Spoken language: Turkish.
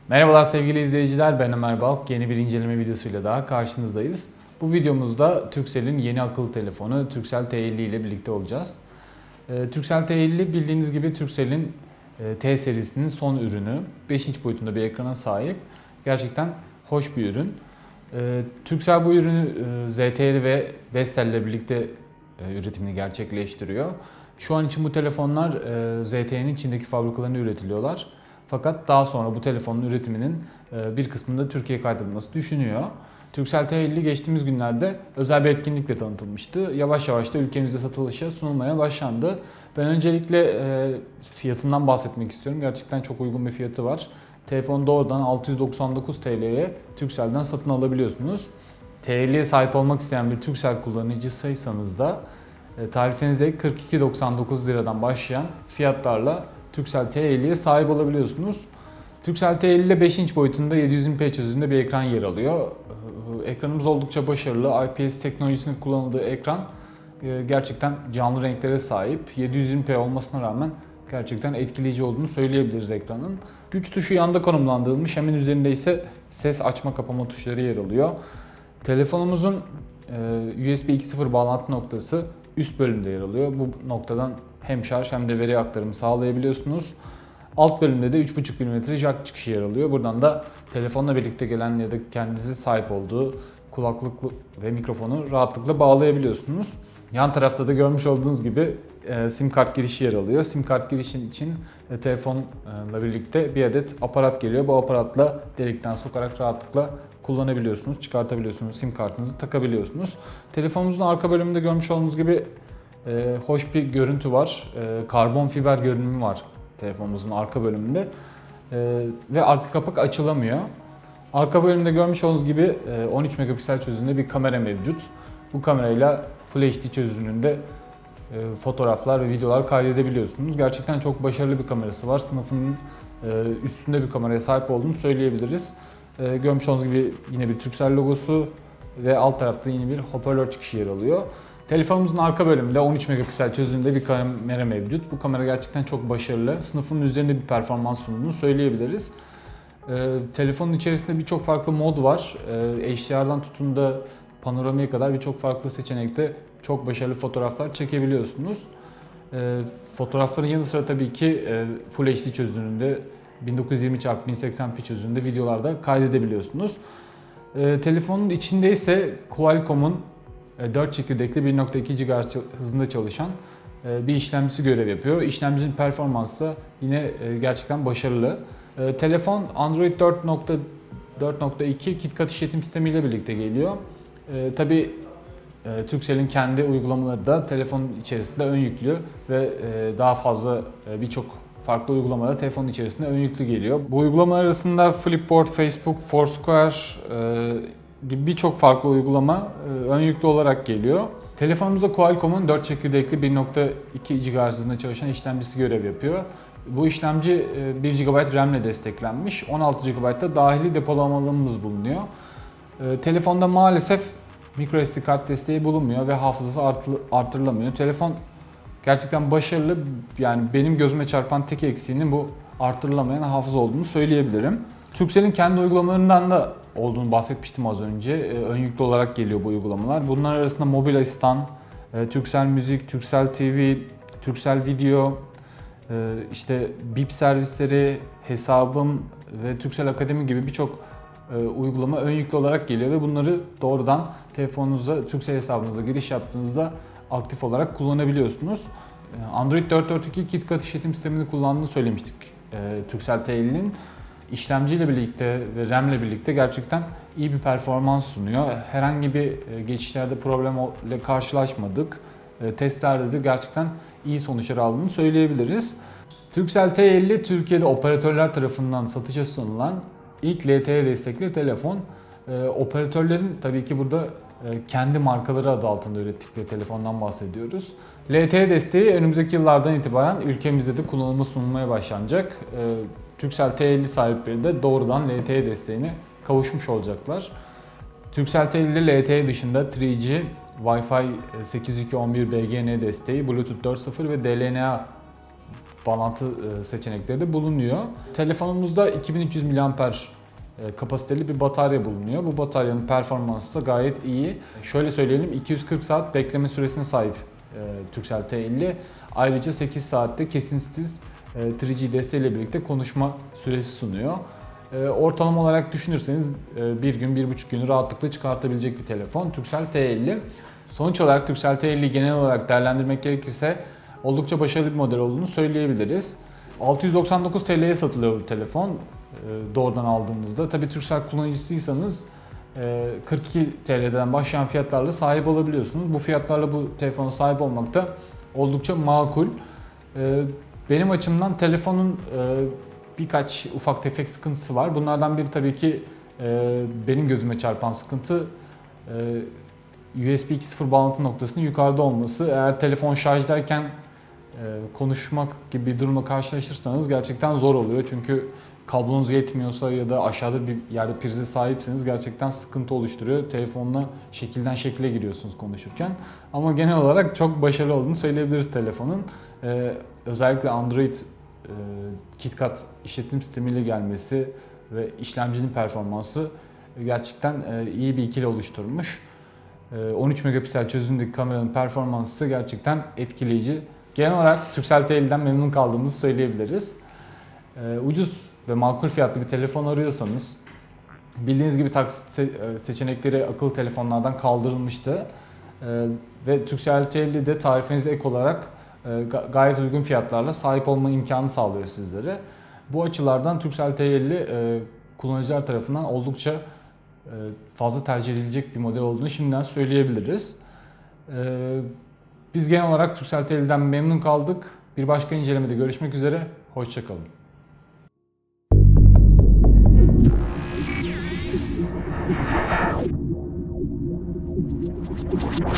Merhabalar sevgili izleyiciler, ben Ömer Balk. Yeni bir inceleme videosuyla daha karşınızdayız. Bu videomuzda Turkcell'in yeni akıllı telefonu Turkcell T50 ile birlikte olacağız. Turkcell T50 bildiğiniz gibi Turkcell'in T serisinin son ürünü. 5 inç boyutunda bir ekrana sahip. Gerçekten hoş bir ürün. Turkcell bu ürünü ZTE ve Vestel ile birlikte üretimini gerçekleştiriyor. Şu an için bu telefonlar ZTE'nin Çin'deki fabrikalarında üretiliyorlar. Fakat daha sonra bu telefonun üretiminin bir kısmında Türkiye'ye kaydedilmesi düşünüyor. Turkcell T50 geçtiğimiz günlerde özel bir etkinlikle tanıtılmıştı. Yavaş yavaş da ülkemizde satılışa sunulmaya başlandı. Ben öncelikle fiyatından bahsetmek istiyorum. Gerçekten çok uygun bir fiyatı var. Telefonu doğrudan 699 TL'ye Turkcell'den satın alabiliyorsunuz. T50'ye sahip olmak isteyen bir Turkcell kullanıcısıysanız da tarifenize 42.99 liradan başlayan fiyatlarla Turkcell T50'ye sahip olabiliyorsunuz. Turkcell T50'de 5 inç boyutunda 720p çözünürlüğünde bir ekran yer alıyor. Ekranımız oldukça başarılı. IPS teknolojisinin kullanıldığı ekran gerçekten canlı renklere sahip. 720p olmasına rağmen gerçekten etkileyici olduğunu söyleyebiliriz ekranın. Güç tuşu yanda konumlandırılmış. Hemen üzerinde ise ses açma kapama tuşları yer alıyor. Telefonumuzun USB 2.0 bağlantı noktası üst bölümde yer alıyor. Bu noktadan hem şarj hem de veri aktarımı sağlayabiliyorsunuz. Alt bölümde de 3.5 mm jack çıkışı yer alıyor. Buradan da telefonla birlikte gelen ya da kendinize sahip olduğu kulaklık ve mikrofonu rahatlıkla bağlayabiliyorsunuz. Yan tarafta da görmüş olduğunuz gibi sim kart girişi yer alıyor. Sim kart girişin için telefonla birlikte bir adet aparat geliyor. Bu aparatla delikten sokarak rahatlıkla kullanabiliyorsunuz, çıkartabiliyorsunuz, sim kartınızı takabiliyorsunuz. Telefonumuzun arka bölümünde görmüş olduğunuz gibi hoş bir görüntü var. Karbon fiber görünümü var telefonumuzun arka bölümünde. Ve arka kapak açılamıyor. Arka bölümde görmüş olduğunuz gibi 13 megapiksel çözünürlüğünde bir kamera mevcut. Bu kamerayla Full HD çözünürlüğünde fotoğraflar ve videolar kaydedebiliyorsunuz. Gerçekten çok başarılı bir kamerası var. Sınıfının üstünde bir kameraya sahip olduğunu söyleyebiliriz. Görmüş olduğunuz gibi yine bir Turkcell logosu ve alt tarafta yine bir hoparlör çıkışı yer alıyor. Telefonumuzun arka bölümünde 13 megapiksel çözünürlüğünde bir kamera mevcut. Bu kamera gerçekten çok başarılı. Sınıfının üzerinde bir performans sunduğunu söyleyebiliriz. Telefonun içerisinde birçok farklı mod var. HDR'dan tutun da panoramiye kadar birçok farklı seçenekte çok başarılı fotoğraflar çekebiliyorsunuz. Fotoğrafların yanı sıra tabii ki Full HD çözünürlüğünde 1920x1080p çözünürlüğünde videolarda kaydedebiliyorsunuz. Telefonun içinde ise Qualcomm'un 4 çekirdekli 1.2 GHz hızında çalışan bir işlemcisi görev yapıyor. İşlemcinin performansı da yine gerçekten başarılı. Telefon Android 4.2 KitKat işletim sistemiyle birlikte geliyor. Tabii Turkcell'in kendi uygulamaları da telefonun içerisinde ön yüklü ve daha fazla birçok farklı uygulamalar telefonun içerisinde ön yüklü geliyor. Bu uygulamalar arasında Flipboard, Facebook, Foursquare gibi birçok farklı uygulama ön yüklü olarak geliyor. Telefonumuzda Qualcomm'un 4 çekirdekli 1.2 GHz hızında çalışan işlemcisi görev yapıyor. Bu işlemci 1 GB RAM ile desteklenmiş. 16 GB'da dahili depolama alanımız bulunuyor. Telefonda maalesef microSD kart desteği bulunmuyor ve hafızası artırılamıyor. Telefon gerçekten başarılı. Yani benim gözüme çarpan tek eksiğinin bu artırılamayan hafıza olduğunu söyleyebilirim. Turkcell'in kendi uygulamalarından da olduğunu bahsetmiştim az önce. Ön yüklü olarak geliyor bu uygulamalar. Bunlar arasında Mobil Asistan, Turkcell Müzik, Turkcell TV, Turkcell Video, işte BIP servisleri, hesabım ve Turkcell Akademi gibi birçok uygulama ön yüklü olarak geliyor ve bunları doğrudan telefonunuza, Turkcell hesabınıza giriş yaptığınızda aktif olarak kullanabiliyorsunuz. Android 4.2 KitKat işletim sistemini kullandığını söylemiştik Turkcell T50'nin. İşlemciyle birlikte ve RAM ile birlikte gerçekten iyi bir performans sunuyor. Herhangi bir geçişlerde problemle karşılaşmadık. Testlerde de gerçekten iyi sonuçlar aldığını söyleyebiliriz. Turkcell T50 Türkiye'de operatörler tarafından satışa sunulan ilk LTE destekli telefon. Operatörlerin tabii ki burada kendi markaları adı altında ürettikleri telefondan bahsediyoruz. LTE desteği önümüzdeki yıllardan itibaren ülkemizde de kullanıma sunulmaya başlanacak. Turkcell T50 sahipleri de doğrudan LTE desteğine kavuşmuş olacaklar. Turkcell T50'de LTE dışında 3G, Wi-Fi 802.11 BGN desteği, Bluetooth 4.0 ve DLNA bağlantı seçenekleri de bulunuyor. Telefonumuzda 2300 mAh kapasiteli bir batarya bulunuyor. Bu bataryanın performansı da gayet iyi. Şöyle söyleyelim, 240 saat bekleme süresine sahip Turkcell T50. Ayrıca 8 saatte kesintisiz 3G desteğiyle birlikte konuşma süresi sunuyor. Ortalama olarak düşünürseniz bir gün, 1,5 günü rahatlıkla çıkartabilecek bir telefon Turkcell T50. Sonuç olarak Turkcell T50 genel olarak değerlendirmek gerekirse oldukça başarılı bir model olduğunu söyleyebiliriz. 699 TL'ye satılıyor bu telefon doğrudan aldığınızda. Tabii Turkcell kullanıcısıysanız 42 TL'den başlayan fiyatlarla sahip olabiliyorsunuz. Bu fiyatlarla bu telefona sahip olmak da oldukça makul. Benim açımdan telefonun birkaç ufak tefek sıkıntısı var. Bunlardan biri tabii ki benim gözüme çarpan sıkıntı USB 2.0 bağlantı noktasının yukarıda olması. Eğer telefon şarjdayken konuşmak gibi bir durumla karşılaşırsanız gerçekten zor oluyor. Çünkü kablonuz yetmiyorsa ya da aşağıda bir yerde prize sahipseniz gerçekten sıkıntı oluşturuyor. Telefonla şekilden şekile giriyorsunuz konuşurken. Ama genel olarak çok başarılı olduğunu söyleyebiliriz telefonun. Özellikle Android KitKat işletim sistemiyle gelmesi ve işlemcinin performansı gerçekten iyi bir ikili oluşturmuş. 13 megapiksel çözünürlükteki kameranın performansı gerçekten etkileyici. Genel olarak Turkcell T50'den memnun kaldığımızı söyleyebiliriz. Ucuz ve makul fiyatlı bir telefon arıyorsanız, bildiğiniz gibi taksit seçenekleri akıllı telefonlardan kaldırılmıştı. Ve Turkcell T50 de tarifenize ek olarak gayet uygun fiyatlarla sahip olma imkanı sağlıyor sizlere. Bu açılardan Turkcell T50 kullanıcılar tarafından oldukça fazla tercih edilecek bir model olduğunu şimdiden söyleyebiliriz. Biz genel olarak Turkcell T50'den memnun kaldık. Bir başka incelemede görüşmek üzere. Hoşça kalın.